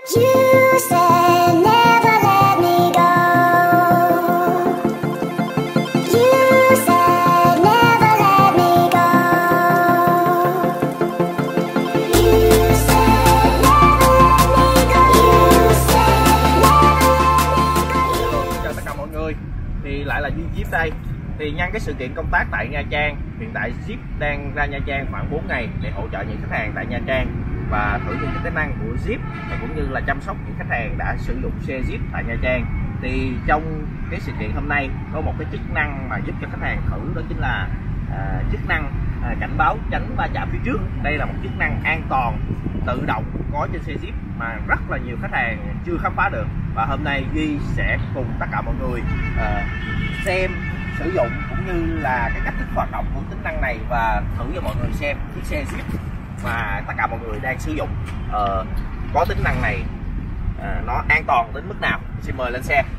You said never let me go. You said never let me go. You said never let me go. You said never let me go. Chào tất cả mọi người, thì lại là Duy Jeep đây. Thì nhân cái sự kiện công tác tại Nha Trang, hiện tại Jeep đang ra Nha Trang khoảng 4 ngày để hỗ trợ những khách hàng tại Nha Trang và thử những cái tính năng của Jeep và cũng như là chăm sóc những khách hàng đã sử dụng xe Jeep tại Nha Trang. Thì trong cái sự kiện hôm nay có một cái chức năng mà giúp cho khách hàng thử, đó chính là chức năng cảnh báo tránh va chạm phía trước. Đây là một chức năng an toàn tự động có trên xe Jeep mà rất là nhiều khách hàng chưa khám phá được, và hôm nay Duy sẽ cùng tất cả mọi người xem, sử dụng cũng như là cái cách thức hoạt động của tính năng này và thử cho mọi người xem chiếc xe Jeep mà tất cả mọi người đang sử dụng có tính năng này nó an toàn đến mức nào. Xin mời lên xe.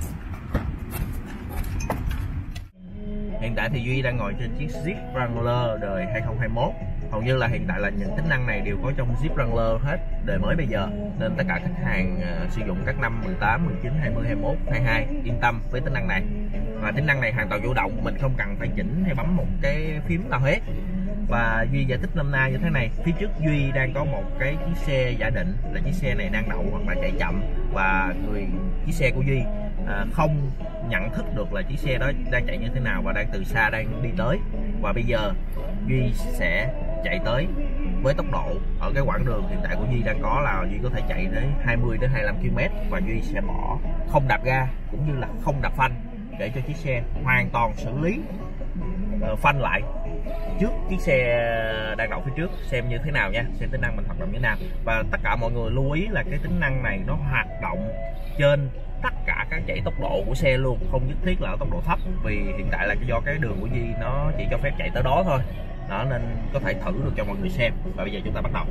Hiện tại thì Duy đang ngồi trên chiếc Jeep Wrangler đời 2021. Hầu như là hiện tại là những tính năng này đều có trong Jeep Wrangler hết đời mới bây giờ, nên tất cả khách hàng sử dụng các năm 18, 19, 20, 21, 22 yên tâm với tính năng này. Và tính năng này hoàn toàn chủ động, mình không cần phải chỉnh hay bấm một cái phím nào hết. Và Duy giải thích năm nay như thế này: phía trước Duy đang có một cái chiếc xe giả định, là chiếc xe này đang đậu hoặc là chạy chậm, và chiếc xe của Duy không nhận thức được là chiếc xe đó đang chạy như thế nào và đang từ xa đang đi tới. Và bây giờ Duy sẽ chạy tới với tốc độ ở cái quãng đường hiện tại của Duy đang có là Duy có thể chạy đến 20 đến 25 km, và Duy sẽ không đạp ga cũng như là không đạp phanh để cho chiếc xe hoàn toàn xử lý phanh lại trước chiếc xe đang đậu phía trước, xem như thế nào nha, xem tính năng mình hoạt động như thế nào. Và tất cả mọi người lưu ý là cái tính năng này nó hoạt động trên tất cả các dãy tốc độ của xe luôn, không nhất thiết là ở tốc độ thấp, vì hiện tại là do cái đường của Duy nó chỉ cho phép chạy tới đó thôi đó, nên có thể thử được cho mọi người xem. Và bây giờ chúng ta bắt đầu.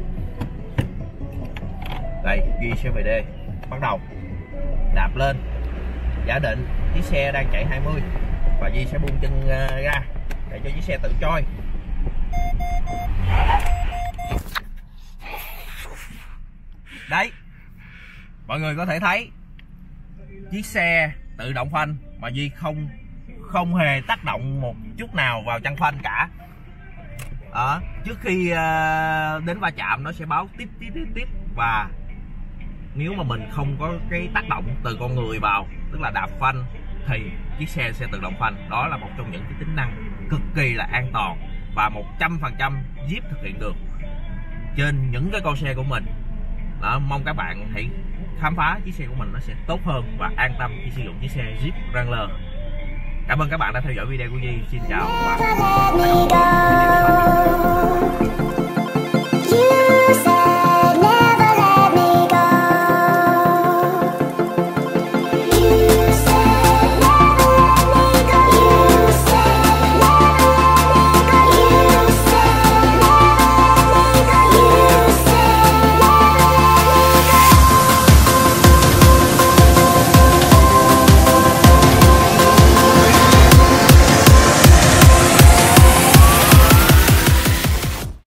Đây, Duy sẽ về đây, bắt đầu đạp lên, giả định chiếc xe đang chạy 20 và Duy sẽ buông chân ra để cho chiếc xe tự trôi. Đấy, mọi người có thể thấy chiếc xe tự động phanh mà Duy không hề tác động một chút nào vào chân phanh cả. Trước khi đến va chạm nó sẽ báo tiếp, và nếu mà mình không có cái tác động từ con người vào, tức là đạp phanh, thì chiếc xe sẽ tự động phanh. Đó là một trong những cái tính năng cực kỳ là an toàn và 100% Jeep thực hiện được trên những cái con xe của mình. Đó, mong các bạn hãy khám phá chiếc xe của mình nó sẽ tốt hơn và an tâm khi sử dụng chiếc xe Jeep Wrangler. Cảm ơn các bạn đã theo dõi video của Duy. Xin chào và hẹn gặp lại.